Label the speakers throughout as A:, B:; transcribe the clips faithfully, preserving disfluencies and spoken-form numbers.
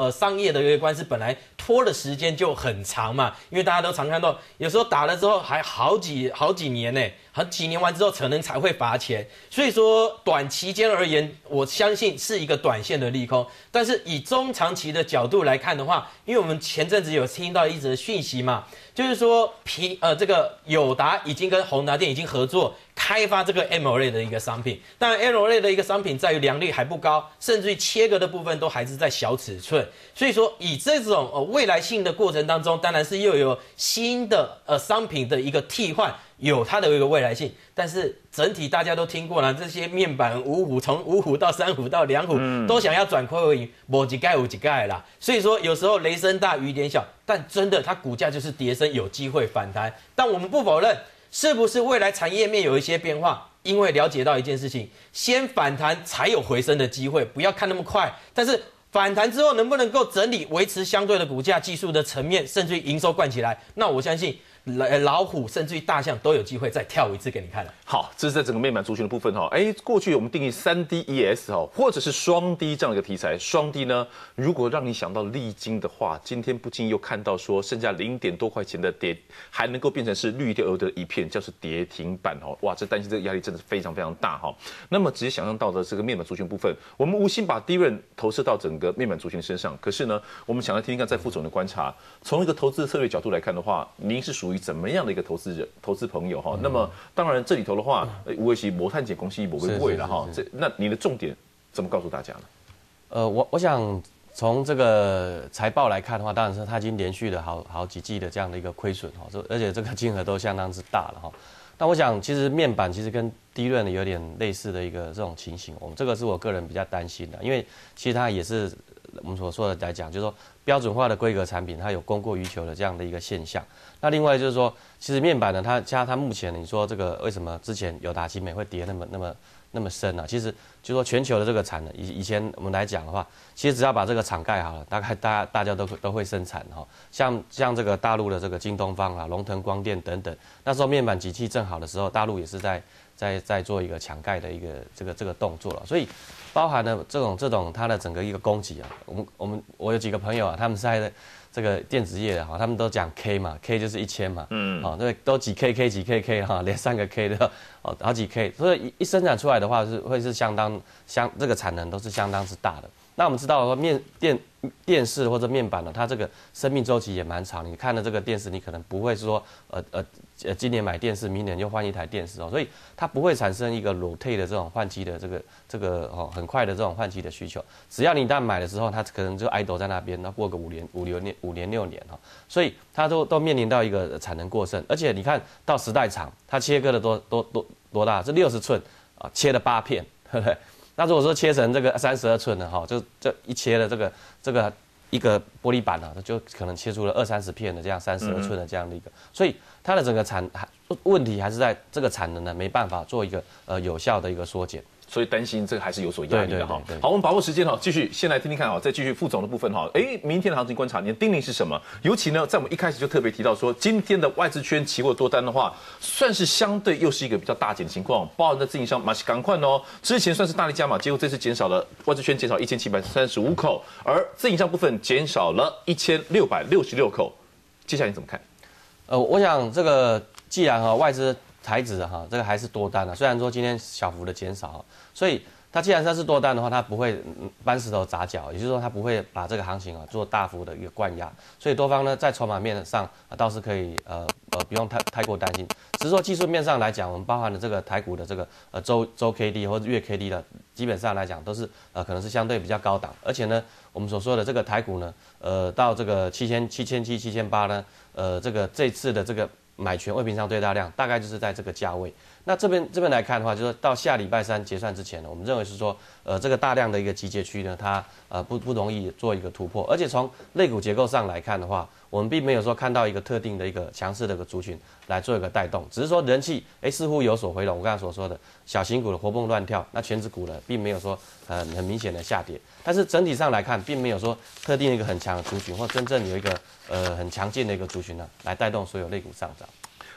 A: 呃商业的一个官司，本来拖的时间就很长嘛，因为大家都常看到，有时候打了之后还好几好几年呢，好几年完之后可能才会罚钱。所以说短期间而言，我相信是一个短线的利空。但是以中长期的角度来看的话，因为我们前阵子有听到一则讯息嘛，就是说皮呃这个友达已经跟宏达电已经合作开发这个 A M O L E D 的一个商品，当然 A M O L E D 的一个商品在于良率还不高，甚至于切割的部分都还是在小尺寸，所以说以这种呃未来性的过程当中，当然是又有新的呃商品的一个替换。有它的一个未来性，但是整体大家都听过了，这些面板五虎从五虎到三虎到两虎，嗯、都想要转亏为盈，某几盖五几盖啦。所以说有时候雷声大雨点小，但真的它股价就是跌升，有机会反弹。但我们不否认，是不是未来产业面有一些变化？因为了解到一件事情，先反弹才有回升的机会，不要看那么快。但是反弹之后能不能够整理维持相对的股价技术的层面，甚至于营收灌起来，那我相信。老虎甚至于大象都有机会再跳一次给你看了。
B: 好，这是在整个面板族群的部分哈。哎，过去我们定义三 D E S 哈，或者是双 D 这样的一个题材。双 D 呢，如果让你想到利晶的话，今天不禁又看到说剩下零点多块钱的跌，还能够变成是绿油油的一片，叫是跌停板哈。哇，这担心这个压力真的是非常非常大哈。那么直接想象到的这个面板族群部分，我们无心把低润投射到整个面板族群身上，可是呢，我们想来听听看在副总的观察，从一个投资策略角度来看的话，您是属于怎么样的一个投资人、投资朋友哈？那么当然这里头的话，无谓是摩碳碱公司某个贵了哈。这那你的重点怎么告诉大家呢？
C: 呃，我我想从这个财报来看的话，当然是它已经连续了好好几季的这样的一个亏损哈，而且这个金额都相当之大了哈。但我想其实面板其实跟低润的有点类似的一个这种情形，我们这个是我个人比较担心的，因为其实它也是我们所说的来讲，就是说标准化的规格产品，它有供过于求的这样的一个现象。那另外就是说，其实面板呢，它加它目前你说这个为什么之前友达奇美会跌那么那么那么深呢、啊？其实就是说全球的这个产能，以以前我们来讲的话，其实只要把这个厂盖好了，大概大家大家都都会生产哈。像像这个大陆的这个京东方啊、龙腾光电等等，那时候面板景气正好的时候，大陆也是在在在做一个抢盖的一个这个这个动作了，所以。包含了这种这种它的整个一个供给啊，我们我们我有几个朋友啊，他们是在这个电子业的哈，他们都讲 K 嘛 ，K 就是一千嘛，嗯，好、哦，对，都几 K K 几 K K 哈，连三个 K 的哦，好几 K， 所以一生产出来的话是会是相当相这个产能都是相当之大的。那我们知道说面电电视或者面板呢，它这个生命周期也蛮长。你看了这个电视，你可能不会说呃呃呃今年买电视，明年又换一台电视哦，所以它不会产生一个 rotate 的这种换机的这个这个哦很快的这种换机的需求。只要你一旦买的时候，它可能就 idle 在那边，那过个五年五六年五年六年哈、哦，所以它都都面临到一个产能过剩。而且你看到时代厂，它切割的多多多多大？是六十寸啊，切了八片，对不对？那如果说切成这个三十二寸的哈，就这一切的这个这个一个玻璃板啊，就可能切出了二三十片的这样三十二寸的这样的一个，所以它的整个产问题还是在这个产能呢没办法做一个呃有效的一个缩减。
B: 所以担心这个还是有所压力的哈。好，我们把握时间哈，继续先来听听看哈，再继续副总的部分哈。哎，明天的行情观察，你的叮咛是什么？尤其呢，在我们一开始就特别提到说，今天的外资圈期货多单的话，算是相对又是一个比较大减的情况，包含在自营商马西赶快哦，之前算是大力加码，结果这次减少了外资圈减少一千七百三十五口，而自营商部分减少了一千六百六十六口。接下来你怎么看？
C: 呃，我想这个既然哈外资台指哈这个还是多单啊，虽然说今天小幅的减少。所以它既然它是多单的话，它不会搬石头砸脚，也就是说它不会把这个行情啊做大幅的一个灌压，所以多方呢在筹码面上、啊、倒是可以呃呃不用太太过担心。只是说技术面上来讲，我们包含了这个台股的这个呃周周 K D 或者月 K D 的，基本上来讲都是呃可能是相对比较高档，而且呢我们所说的这个台股呢，呃到这个七千七千七七千八呢，呃这个这次的这个买权未平仓最大量大概就是在这个价位。那这边这边来看的话，就是到下礼拜三结算之前呢，我们认为是说，呃，这个大量的一个集结区呢，它呃不不容易做一个突破，而且从类股结构上来看的话，我们并没有说看到一个特定的一个强势的一个族群来做一个带动，只是说人气哎似乎有所回笼。我刚才所说的小型股的活蹦乱跳，那全指股呢并没有说呃很明显的下跌，但是整体上来看，并没有说特定一个很强的族群或真正有一个呃很强劲的一个族群呢来带动所有类股上涨。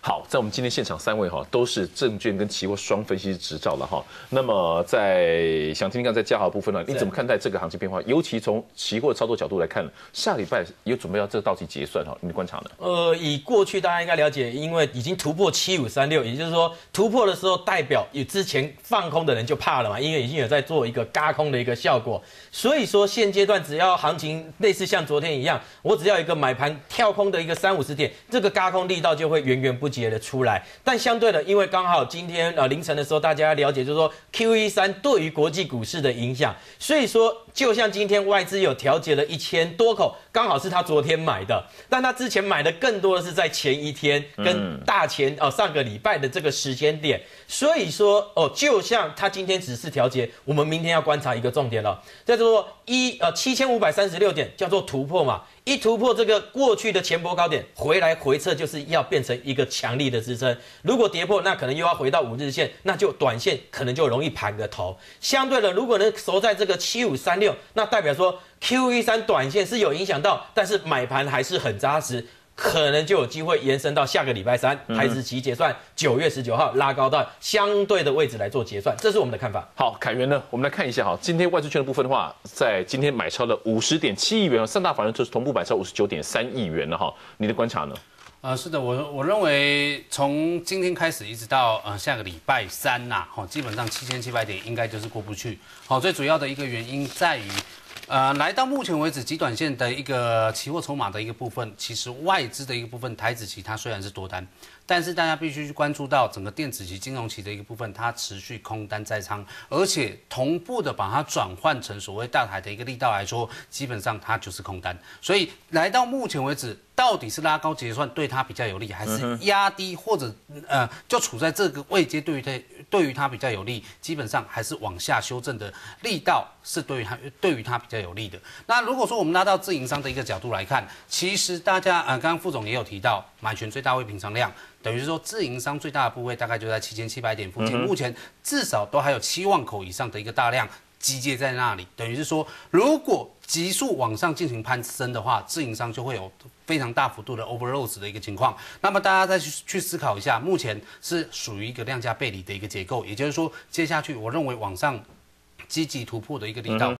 B: 好，在我们今天现场三位哈都是证券跟期货双分析师执照了哈。那么在想听听看在嘉豪部分呢，你怎么看待这个行情变化？尤其从期货操作角度来看，下礼拜也准备要这个到期结算哈，你的观察呢？
A: 呃，以过去大家应该了解，因为已经突破七五三六，也就是说突破的时候代表有之前放空的人就怕了嘛，因为已经有在做一个轧空的一个效果。所以说现阶段只要行情类似像昨天一样，我只要一个买盘跳空的一个三五十点，这个轧空力道就会源源不绝的出来。但相对的，因为刚好今天呃凌晨的时候，大家了解就是说 Q E 三对于国际股市的影响，所以说就像今天外资有调节了一千多口，刚好是他昨天买的，但他之前买的更多的是在前一天跟大前哦上个礼拜的这个时间点，所以说哦，就像他今天只是调节，我们明天要观察一个重点了，叫做一呃七千五百三十六点叫做突破嘛，一突破这个过去的前波高点，回来回撤就是要变成一个强力的支撑，如果跌破，那可能又要回到五日线，那就短线可能就容易盘个头。相对的，如果能守在这个七五三六，那代表说 Q E 三短线是有影响到，但是买盘还是很扎实。可能就有机会延伸到下个礼拜三，台指期结算，九月十九号拉高到相对的位置来做结算，这是我们的看法。
B: 好，凯源呢，我们来看一下哈，今天外资券的部分的话，在今天买超了五十点七亿元，三大法人就是同步买超五十九点三亿元了哈，你的观察呢？
D: 呃，是的，我我认为从今天开始一直到呃下个礼拜三呐、啊，好、哦，基本上七千七百点应该就是过不去。好、哦，最主要的一个原因在于。呃，来到目前为止，极短线的一个期货筹码的一个部分，其实外资的一个部分，台指期它虽然是多单，但是大家必须去关注到整个电子期、金融期的一个部分，它持续空单在仓，而且同步的把它转换成所谓大台的一个力道来说，基本上它就是空单。所以来到目前为止，到底是拉高结算对它比较有利，还是压低或者呃就处在这个位阶对于它对于它比较有利？基本上还是往下修正的力道是对于它对于它比较有利的。那如果说我们拉到自营商的一个角度来看，其实大家呃刚刚副总也有提到，买权最大位平仓量。等于是说，自营商最大的部位大概就在七千七百点附近，目前至少都还有七万口以上的一个大量集结在那里。等于是说，如果急速往上进行攀升的话，自营商就会有非常大幅度的 overload 的一个情况。那么大家再去去思考一下，目前是属于一个量价背离的一个结构，也就是说，接下去我认为往上积极突破的一个力道